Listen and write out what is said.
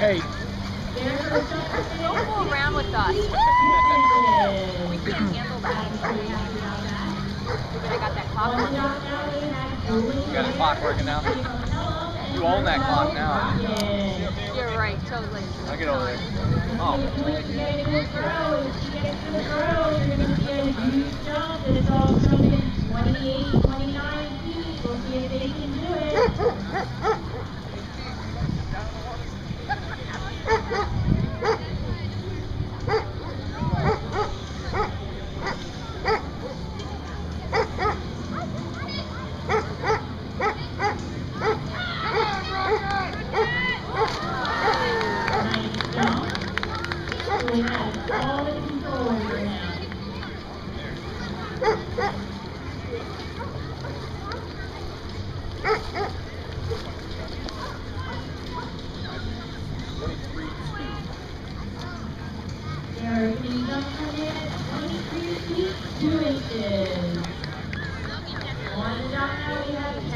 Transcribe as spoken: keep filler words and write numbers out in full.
Hey. Don't go around with us. We can't handle that. I got that clock working. You got a clock working now? You own that clock now. You're right, totally. I'll get over there. Oh. twenty-eight, twenty-nine feet. We'll see if they can do it. We have all the control right now. There, can you jump from it? twenty-three feet, two inches. On the down now we have